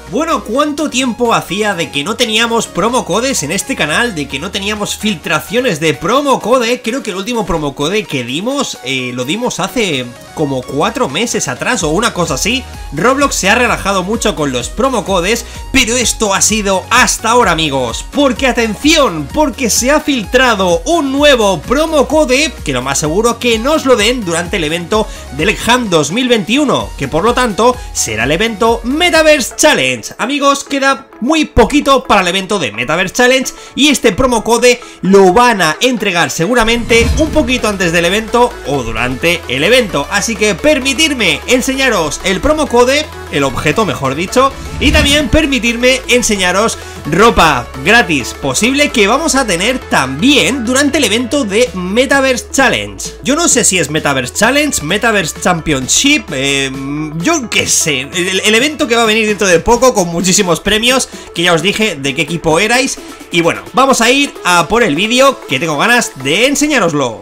Bueno, ¿cuánto tiempo hacía de que no teníamos promocodes en este canal? De que no teníamos filtraciones de promocode. Creo que el último promocode que dimos, lo dimos hace como 4 meses atrás o una cosa así. Roblox se ha relajado mucho con los promocodes, pero esto ha sido hasta ahora, amigos. Porque atención, porque se ha filtrado un nuevo promocode que lo más seguro que nos lo den durante el evento del HAM 2021, que por lo tanto será el evento Metaverse Challenge. Amigos, queda muy poquito para el evento de Metaverse Challenge y este promocode lo van a entregar seguramente un poquito antes del evento o durante el evento. Así que permitirme enseñaros el promocode, el objeto mejor dicho, y también permitirme enseñaros ropa gratis posible que vamos a tener también durante el evento de Metaverse Challenge. Yo no sé si es Metaverse Challenge, Metaverse Championship, yo qué sé, el evento que va a venir dentro de poco con muchísimos premios, que ya os dije de qué equipo erais. Y bueno, vamos a ir a por el vídeo, que tengo ganas de enseñároslo.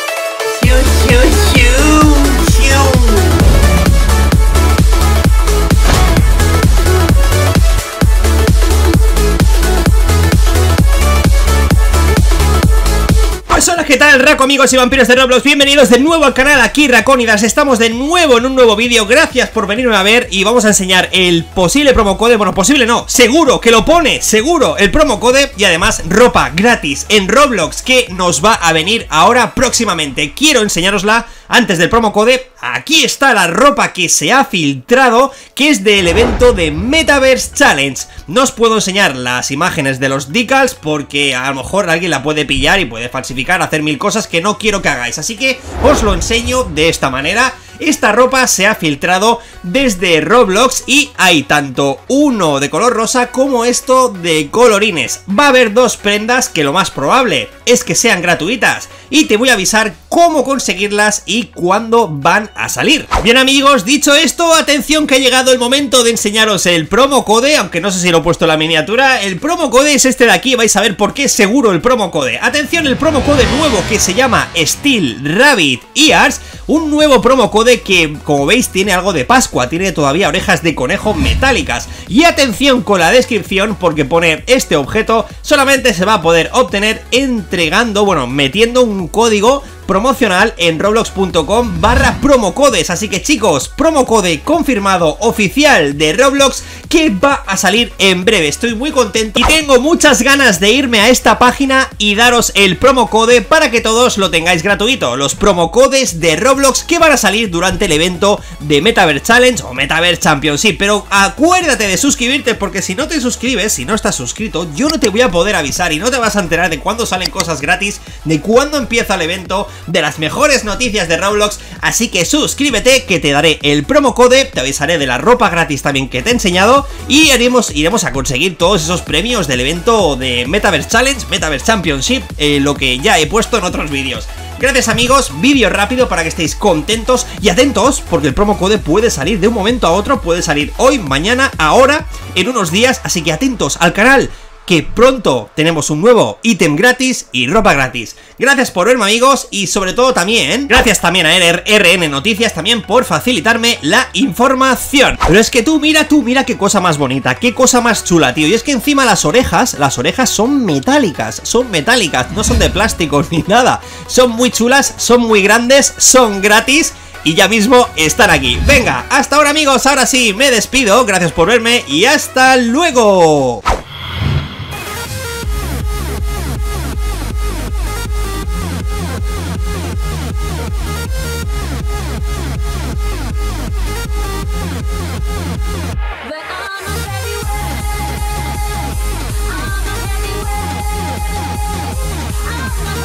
Hola, ¿qué tal, Raco, amigos y vampiros de Roblox? Bienvenidos de nuevo al canal, aquí Racónidas. Estamos de nuevo en un nuevo vídeo, gracias por venirme a ver. Y vamos a enseñar el posible promocode, bueno, posible no, seguro que lo pone, seguro, el promocode. Y además ropa gratis en Roblox que nos va a venir ahora próximamente. Quiero enseñárosla antes del promocode. Aquí está la ropa que se ha filtrado, que es del evento de Metaverse Challenge. No os puedo enseñar las imágenes de los decals porque a lo mejor alguien la puede pillar y puede falsificar, hacer mil cosas que no quiero que hagáis. Así que os lo enseño de esta manera. Esta ropa se ha filtrado desde Roblox y hay tanto uno de color rosa como esto de colorines. Va a haber 2 prendas que lo más probable es que sean gratuitas y te voy a avisar cómo conseguirlas y cuándo van a salir. Bien, amigos, dicho esto, atención que ha llegado el momento de enseñaros el promocode, aunque no sé si lo he puesto en la miniatura. El promocode es este de aquí, vais a ver por qué seguro el promocode. Atención, el promocode nuevo que se llama Steel Rabbit Ears, un nuevo promocode que, como veis, tiene algo de Pascua, tiene todavía orejas de conejo metálicas. Y atención con la descripción, porque pone este objeto solamente se va a poder obtener entregando, bueno, metiendo un código promocional en roblox.com/promocodes. Así que, chicos, promocode confirmado oficial de Roblox que va a salir en breve. Estoy muy contento y tengo muchas ganas de irme a esta página y daros el promocode para que todos lo tengáis gratuito. Los promocodes de Roblox que van a salir durante el evento de Metaverse Challenge o Metaverse Championship. Pero acuérdate de suscribirte, porque si no te suscribes, si no estás suscrito, yo no te voy a poder avisar y no te vas a enterar de cuándo salen cosas gratis, de cuándo empieza el evento, de las mejores noticias de Roblox. Así que suscríbete, que te daré el promocode, te avisaré de la ropa gratis también que te he enseñado y iremos a conseguir todos esos premios del evento de Metaverse Challenge, Metaverse Championship, lo que ya he puesto en otros vídeos. Gracias, amigos, vídeo rápido para que estéis contentos y atentos, porque el promocode puede salir de un momento a otro, puede salir hoy, mañana, ahora, en unos días, así que atentos al canal, que pronto tenemos un nuevo ítem gratis y ropa gratis. Gracias por verme, amigos, y sobre todo también, gracias también a RN Noticias también por facilitarme la información. Pero es que tú mira qué cosa más bonita, qué cosa más chula, tío. Y es que encima las orejas son metálicas, no son de plástico ni nada. Son muy chulas, son muy grandes, son gratis y ya mismo están aquí. Venga, hasta ahora, amigos, ahora sí, me despido, gracias por verme y hasta luego. I'm